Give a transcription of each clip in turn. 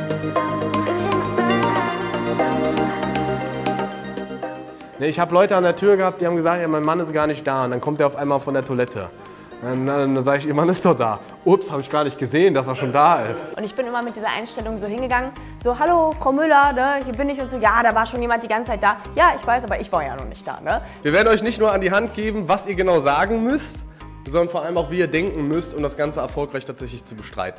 Ich habe Leute an der Tür gehabt, die haben gesagt, ja, mein Mann ist gar nicht da. Und dann kommt er auf einmal von der Toilette. Dann sage ich, ihr Mann ist doch da. Ups, habe ich gar nicht gesehen, dass er schon da ist. Und ich bin immer mit dieser Einstellung so hingegangen, so, hallo Frau Müller, ne, hier bin ich und so, ja, da war schon jemand die ganze Zeit da. Ja, ich weiß, aber ich war ja noch nicht da, ne? Wir werden euch nicht nur an die Hand geben, was ihr genau sagen müsst, sondern vor allem auch, wie ihr denken müsst, um das Ganze erfolgreich tatsächlich zu bestreiten.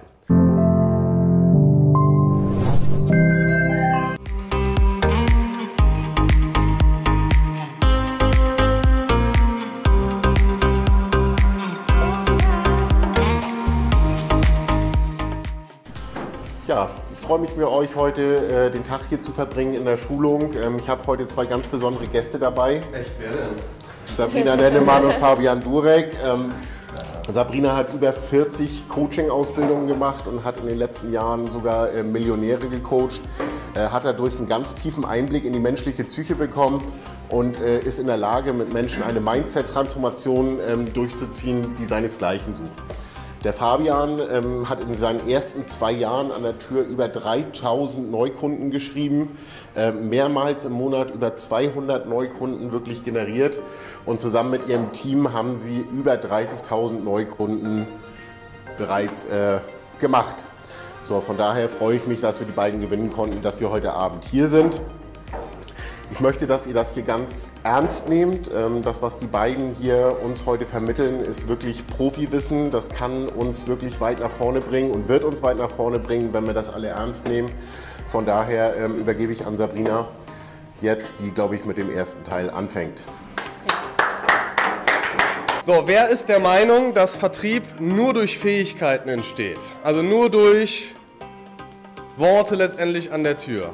Ja, ich freue mich mit euch heute den Tag hier zu verbringen in der Schulung. Ich habe heute zwei ganz besondere Gäste dabei. Echt, wer denn? Sabrina Nennemann und Fabian Durek. Sabrina hat über 40 Coaching-Ausbildungen gemacht und hat in den letzten Jahren sogar Millionäre gecoacht. Hat dadurch einen ganz tiefen Einblick in die menschliche Psyche bekommen und ist in der Lage, mit Menschen eine Mindset-Transformation durchzuziehen, die seinesgleichen sucht. Der Fabian hat in seinen ersten 2 Jahren an der Tür über 3000 Neukunden geschrieben, mehrmals im Monat über 200 Neukunden wirklich generiert und zusammen mit ihrem Team haben sie über 30.000 Neukunden bereits gemacht. So, von daher freue ich mich, dass wir die beiden gewinnen konnten, dass wir heute Abend hier sind. Ich möchte, dass ihr das hier ganz ernst nehmt. Das, was die beiden hier uns heute vermitteln, ist wirklich Profiwissen. Das kann uns wirklich weit nach vorne bringen und wird uns weit nach vorne bringen, wenn wir das alle ernst nehmen. Von daher übergebe ich an Sabrina jetzt, die, glaube ich, mit dem ersten Teil anfängt. So, wer ist der Meinung, dass Vertrieb nur durch Fähigkeiten entsteht? Also nur durch Worte letztendlich an der Tür?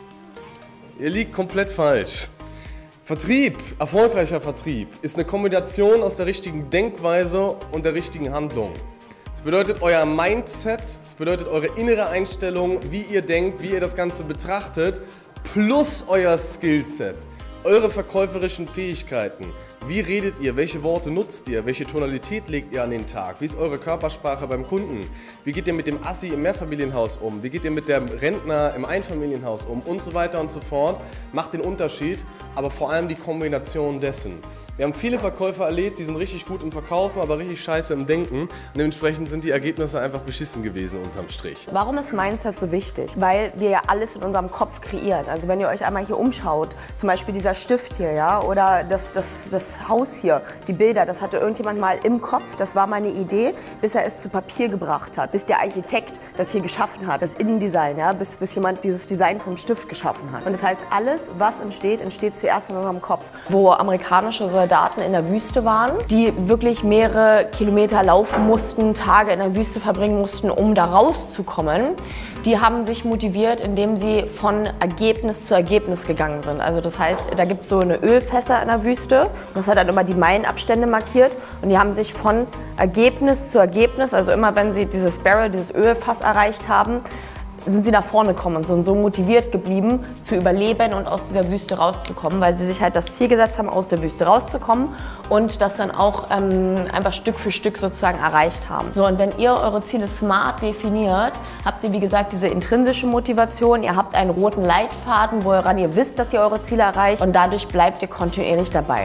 Ihr liegt komplett falsch. Vertrieb, erfolgreicher Vertrieb, ist eine Kombination aus der richtigen Denkweise und der richtigen Handlung. Das bedeutet euer Mindset, das bedeutet eure innere Einstellung, wie ihr denkt, wie ihr das Ganze betrachtet, plus euer Skillset, eure verkäuferischen Fähigkeiten. Wie redet ihr? Welche Worte nutzt ihr? Welche Tonalität legt ihr an den Tag? Wie ist eure Körpersprache beim Kunden? Wie geht ihr mit dem Assi im Mehrfamilienhaus um? Wie geht ihr mit dem Rentner im Einfamilienhaus um? Und so weiter und so fort. Macht den Unterschied, aber vor allem die Kombination dessen. Wir haben viele Verkäufer erlebt, die sind richtig gut im Verkaufen, aber richtig scheiße im Denken. Und dementsprechend sind die Ergebnisse einfach beschissen gewesen unterm Strich. Warum ist Mindset so wichtig? Weil wir ja alles in unserem Kopf kreieren. Also wenn ihr euch einmal hier umschaut, zum Beispiel dieser Stift hier, ja, oder das Haus hier, die Bilder, das hatte irgendjemand mal im Kopf, das war meine Idee, bis er es zu Papier gebracht hat, bis der Architekt das hier geschaffen hat, das Innendesign, ja, bis jemand dieses Design vom Stift geschaffen hat. Und das heißt, alles, was entsteht, entsteht zuerst in unserem Kopf. Wo amerikanische Soldaten in der Wüste waren, die wirklich mehrere Kilometer laufen mussten, Tage in der Wüste verbringen mussten, um da rauszukommen, die haben sich motiviert, indem sie von Ergebnis zu Ergebnis gegangen sind. Also das heißt, da gibt es so eine Ölfässer in der Wüste, das hat dann immer die Meilenabstände markiert und die haben sich von Ergebnis zu Ergebnis, also immer wenn sie dieses Barrel, dieses Ölfass erreicht haben, sind sie nach vorne gekommen und sind so motiviert geblieben, zu überleben und aus dieser Wüste rauszukommen, weil sie sich halt das Ziel gesetzt haben, aus der Wüste rauszukommen und das dann auch einfach Stück für Stück sozusagen erreicht haben. So, und wenn ihr eure Ziele smart definiert, habt ihr wie gesagt diese intrinsische Motivation, ihr habt einen roten Leitfaden, woran ihr wisst, dass ihr eure Ziele erreicht und dadurch bleibt ihr kontinuierlich dabei.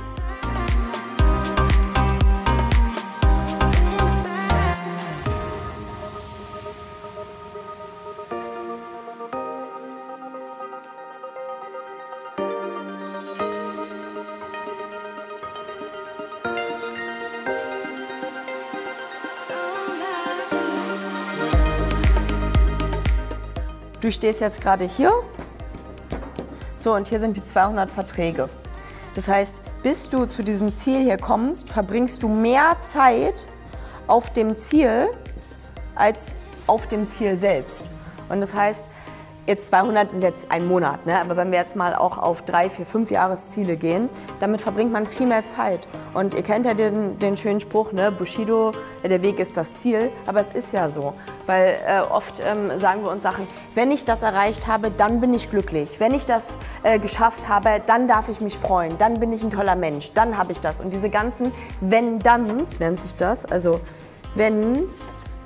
Du stehst jetzt gerade hier, so, und hier sind die 200 Verträge. Das heißt, bis du zu diesem Ziel hier kommst, verbringst du mehr Zeit auf dem Ziel als auf dem Ziel selbst. Und das heißt, jetzt 200 sind jetzt ein Monat, ne? Aber wenn wir jetzt mal auch auf 3, 4, 5 Jahresziele gehen, damit verbringt man viel mehr Zeit. Und ihr kennt ja den schönen Spruch, ne? Bushido, der Weg ist das Ziel, aber es ist ja so. Weil oft sagen wir uns Sachen, wenn ich das erreicht habe, dann bin ich glücklich. Wenn ich das geschafft habe, dann darf ich mich freuen, dann bin ich ein toller Mensch, dann habe ich das. Und diese ganzen Wenn-Danns nennt sich das, also wenn,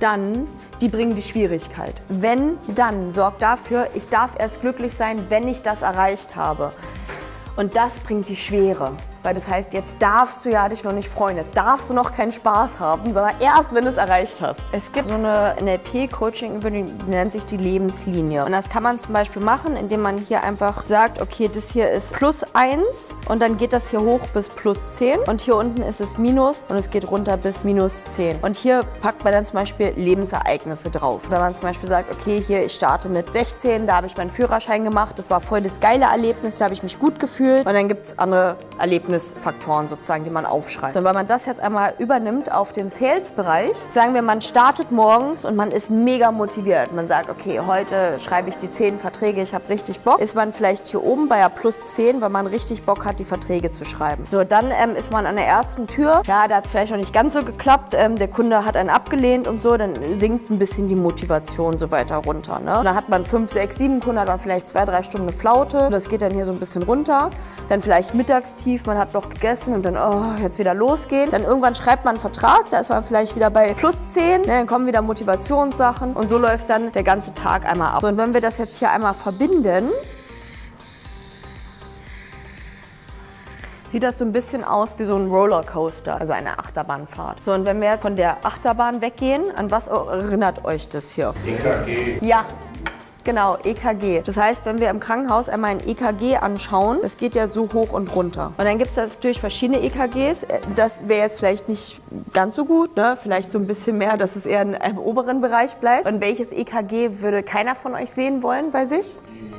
dann, die bringen die Schwierigkeit. Wenn, dann, sorgt dafür, ich darf erst glücklich sein, wenn ich das erreicht habe. Und das bringt die Schwere. Weil das heißt, jetzt darfst du ja dich noch nicht freuen, jetzt darfst du noch keinen Spaß haben, sondern erst, wenn du es erreicht hast. Es gibt so eine NLP-Coaching-Übung, die nennt sich die Lebenslinie. Und das kann man zum Beispiel machen, indem man hier einfach sagt, okay, das hier ist +1 und dann geht das hier hoch bis +10 und hier unten ist es Minus und es geht runter bis -10. Und hier packt man dann zum Beispiel Lebensereignisse drauf. Wenn man zum Beispiel sagt, okay, hier, ich starte mit 16, da habe ich meinen Führerschein gemacht, das war voll das geile Erlebnis, da habe ich mich gut gefühlt. Und dann gibt es andere Erlebnisfaktoren sozusagen, die man aufschreibt. Und wenn man das jetzt einmal übernimmt auf den Sales-Bereich, sagen wir, man startet morgens und man ist mega motiviert. Man sagt, okay, heute schreibe ich die 10 Verträge, ich habe richtig Bock. Ist man vielleicht hier oben bei der +10, weil man richtig Bock hat, die Verträge zu schreiben. So, dann ist man an der ersten Tür. Ja, da hat es vielleicht noch nicht ganz so geklappt. Der Kunde hat einen abgelehnt und so. Dann sinkt ein bisschen die Motivation so weiter runter. Ne? Dann hat man 5, 6, 7 Kunden, hat man vielleicht 2, 3 Stunden eine Flaute. Das geht dann hier so ein bisschen runter. Dann vielleicht Mittagstief, man hat noch gegessen und dann, oh, jetzt wieder losgehen. Dann irgendwann schreibt man einen Vertrag, da ist man vielleicht wieder bei +10, ne, dann kommen wieder Motivationssachen und so läuft dann der ganze Tag einmal ab. So, und wenn wir das jetzt hier einmal verbinden, sieht das so ein bisschen aus wie so ein Rollercoaster, also eine Achterbahnfahrt. So, und wenn wir von der Achterbahn weggehen, an was erinnert euch das hier? EKG. Ja. Genau, EKG. Das heißt, wenn wir im Krankenhaus einmal ein EKG anschauen, das geht ja so hoch und runter. Und dann gibt es natürlich verschiedene EKGs. Das wäre jetzt vielleicht nicht ganz so gut, ne? Vielleicht so ein bisschen mehr, dass es eher in einem oberen Bereich bleibt. Und welches EKG würde keiner von euch sehen wollen bei sich?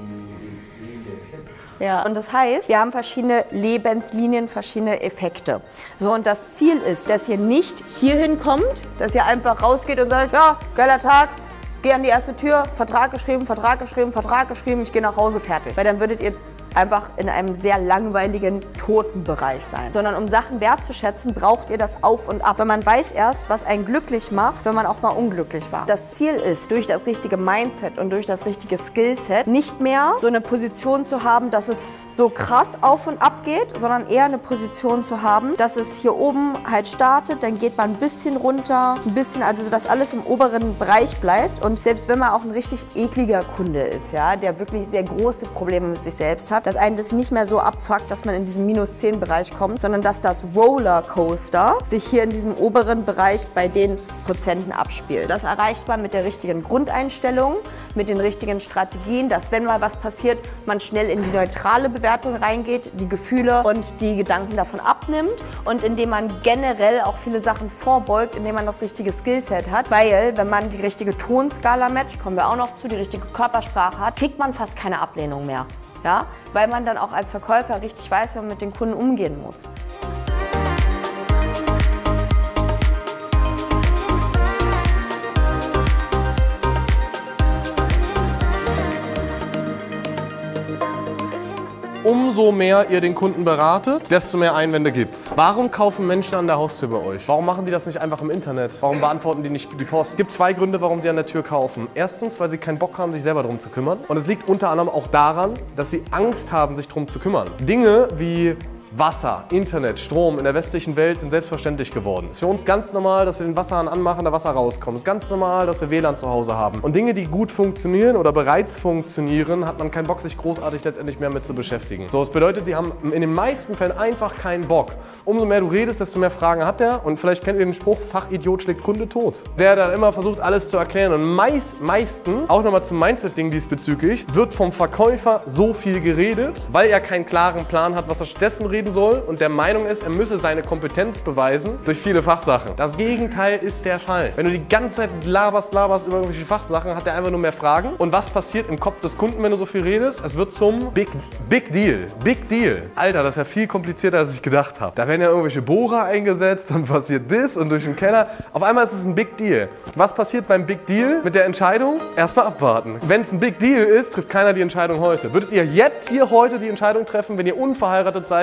Ja, und das heißt, wir haben verschiedene Lebenslinien, verschiedene Effekte. So, und das Ziel ist, dass ihr nicht hierhin kommt, dass ihr einfach rausgeht und sagt, ja, geiler Tag, geh an die erste Tür, Vertrag geschrieben, Vertrag geschrieben, Vertrag geschrieben, ich gehe nach Hause, fertig. Weil dann würdet ihr einfach in einem sehr langweiligen, toten Bereich sein. Sondern um Sachen wertzuschätzen, braucht ihr das Auf und Ab. Weil man weiß erst, was einen glücklich macht, wenn man auch mal unglücklich war. Das Ziel ist, durch das richtige Mindset und durch das richtige Skillset nicht mehr so eine Position zu haben, dass es so krass auf und ab geht, sondern eher eine Position zu haben, dass es hier oben halt startet, dann geht man ein bisschen runter, ein bisschen, also dass alles im oberen Bereich bleibt. Und selbst wenn man auch ein richtig ekliger Kunde ist, ja, der wirklich sehr große Probleme mit sich selbst hat, dass einen das nicht mehr so abfuckt, dass man in diesen -10-Bereich kommt, sondern dass das Rollercoaster sich hier in diesem oberen Bereich bei den Prozenten abspielt. Das erreicht man mit der richtigen Grundeinstellung, mit den richtigen Strategien, dass wenn mal was passiert, man schnell in die neutrale Bewertung reingeht, die Gefühle und die Gedanken davon abnimmt und indem man generell auch viele Sachen vorbeugt, indem man das richtige Skillset hat, weil wenn man die richtige Tonskala matcht, kommen wir auch noch zu, die richtige Körpersprache hat, kriegt man fast keine Ablehnung mehr. Ja? Weil man dann auch als Verkäufer richtig weiß, wie man mit den Kunden umgehen muss. Umso mehr ihr den Kunden beratet, desto mehr Einwände gibt's. Warum kaufen Menschen an der Haustür bei euch? Warum machen die das nicht einfach im Internet? Warum beantworten die nicht die Post? Es gibt 2 Gründe, warum sie an der Tür kaufen. Erstens, weil sie keinen Bock haben, sich selber darum zu kümmern. Und es liegt unter anderem auch daran, dass sie Angst haben, sich darum zu kümmern. Dinge wie Wasser, Internet, Strom in der westlichen Welt sind selbstverständlich geworden. Es ist für uns ganz normal, dass wir den Wasserhahn anmachen, da Wasser rauskommt. Es ist ganz normal, dass wir WLAN zu Hause haben. Und Dinge, die gut funktionieren oder bereits funktionieren, hat man keinen Bock, sich großartig letztendlich mehr mit zu beschäftigen. So, das bedeutet, sie haben in den meisten Fällen einfach keinen Bock. Umso mehr du redest, desto mehr Fragen hat er. Und vielleicht kennt ihr den Spruch, Fachidiot schlägt Kunde tot. Der dann immer versucht, alles zu erklären. Und meistens, auch nochmal zum Mindset-Ding diesbezüglich, wird vom Verkäufer so viel geredet, weil er keinen klaren Plan hat, was er stattdessen reden soll und der Meinung ist, er müsse seine Kompetenz beweisen durch viele Fachsachen. Das Gegenteil ist der Fall. Wenn du die ganze Zeit laberst über irgendwelche Fachsachen, hat er einfach nur mehr Fragen. Und was passiert im Kopf des Kunden, wenn du so viel redest? Es wird zum Big Deal. Big Deal. Alter, das ist ja viel komplizierter, als ich gedacht habe. Da werden ja irgendwelche Bohrer eingesetzt, dann passiert das und durch den Keller. Auf einmal ist es ein Big Deal. Was passiert beim Big Deal mit der Entscheidung? Erstmal abwarten. Wenn es ein Big Deal ist, trifft keiner die Entscheidung heute. Würdet ihr jetzt hier heute die Entscheidung treffen, wenn ihr unverheiratet seid,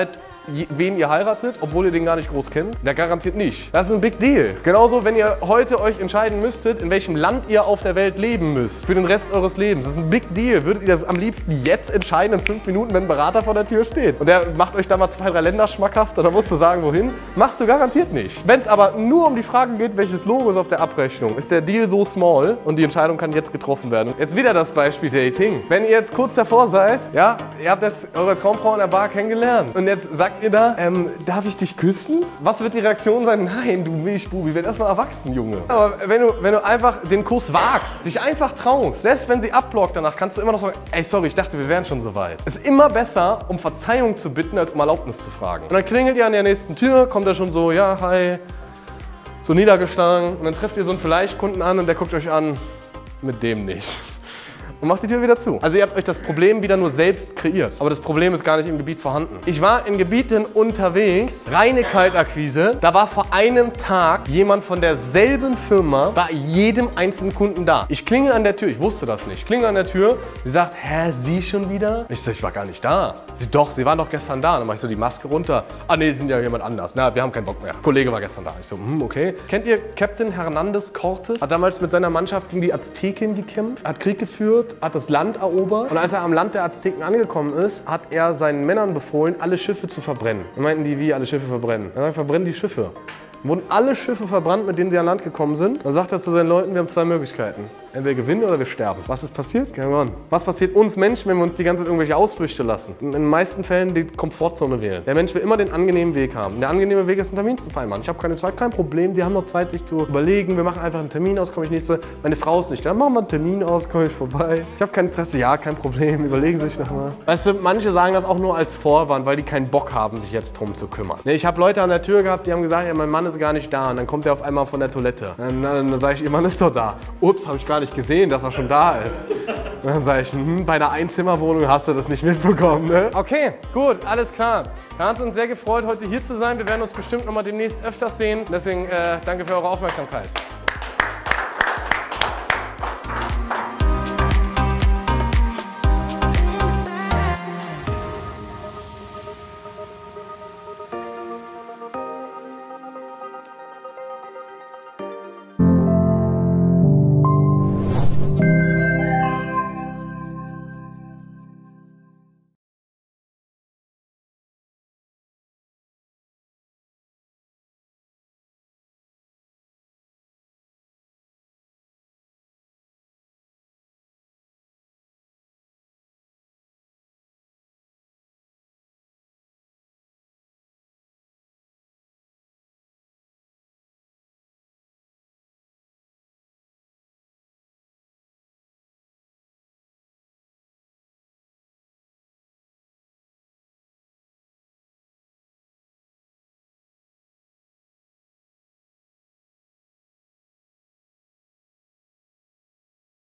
wen ihr heiratet, obwohl ihr den gar nicht groß kennt? Der garantiert nicht. Das ist ein Big Deal. Genauso, wenn ihr heute euch entscheiden müsstet, in welchem Land ihr auf der Welt leben müsst, für den Rest eures Lebens. Das ist ein Big Deal. Würdet ihr das am liebsten jetzt entscheiden, in 5 Minuten, wenn ein Berater vor der Tür steht? Und der macht euch da mal 2, 3 Länder schmackhaft und dann musst du sagen, wohin? Machst du garantiert nicht. Wenn es aber nur um die Frage geht, welches Logo ist auf der Abrechnung, ist der Deal so small und die Entscheidung kann jetzt getroffen werden. Jetzt wieder das Beispiel Dating. Wenn ihr jetzt kurz davor seid, ja, ihr habt jetzt eure Traumfrau in der Bar kennengelernt und jetzt sagt ihr da, darf ich dich küssen? Was wird die Reaktion sein? Nein, du Milchbubi, werd erstmal erwachsen, Junge. Aber wenn du einfach den Kuss wagst, dich einfach traust, selbst wenn sie abblockt danach, kannst du immer noch sagen, ey, sorry, ich dachte, wir wären schon so weit. Es ist immer besser, um Verzeihung zu bitten, als um Erlaubnis zu fragen. Und dann klingelt ihr an der nächsten Tür, kommt er schon so, ja, hi, so niedergeschlagen. Und dann trefft ihr so einen Vielleicht-Kunden an und der guckt euch an, mit dem nicht. Und macht die Tür wieder zu. Also ihr habt euch das Problem wieder nur selbst kreiert. Aber das Problem ist gar nicht im Gebiet vorhanden. Ich war in Gebieten unterwegs, reine Kaltakquise. Da war vor einem Tag jemand von derselben Firma bei jedem einzelnen Kunden da. Ich klingel an der Tür, ich wusste das nicht. Ich klingel an der Tür, sie sagt, hä, Sie schon wieder? Ich sag, ich war gar nicht da. Sie waren doch gestern da. Dann mach ich so die Maske runter. Ah nee, Sie sind ja jemand anders. Na, wir haben keinen Bock mehr. Kollege war gestern da. Ich so, okay. Kennt ihr Captain Hernandez Cortes? Hat damals mit seiner Mannschaft gegen die Azteken gekämpft, hat Krieg geführt, hat das Land erobert und als er am Land der Azteken angekommen ist, hat er seinen Männern befohlen, alle Schiffe zu verbrennen. Dann meinten die, wie alle Schiffe verbrennen? Dann verbrennen die Schiffe. Wurden alle Schiffe verbrannt, mit denen sie an Land gekommen sind. Dann sagt er zu seinen Leuten, wir haben 2 Möglichkeiten. Entweder gewinnen oder wir sterben. Was ist passiert? Was passiert uns Menschen, wenn wir uns die ganze Zeit irgendwelche Ausflüchte lassen? In den meisten Fällen die Komfortzone wählen. Der Mensch will immer den angenehmen Weg haben. Der angenehme Weg ist, einen Termin zu vereinbaren. Ich habe keine Zeit, kein Problem. Die haben noch Zeit, sich zu überlegen. Wir machen einfach einen Termin aus, komme ich nächste. Meine Frau ist nicht da. Machen wir einen Termin aus, komme ich vorbei. Ich habe kein Interesse. Ja, kein Problem. Überlegen Sie sich nochmal. Weißt du, manche sagen das auch nur als Vorwand, weil die keinen Bock haben, sich jetzt drum zu kümmern. Ich habe Leute an der Tür gehabt, die haben gesagt, ja, mein Mann ist gar nicht da. Und dann kommt er auf einmal von der Toilette. Dann sage ich, Ihr Mann ist doch da. Ups, habe ich gar nicht gesehen, dass er schon da ist. Und dann sage ich, bei einer Einzimmerwohnung hast du das nicht mitbekommen, ne? Okay, gut, alles klar. Wir haben uns sehr gefreut, heute hier zu sein. Wir werden uns bestimmt noch mal demnächst öfters sehen. Deswegen danke für eure Aufmerksamkeit.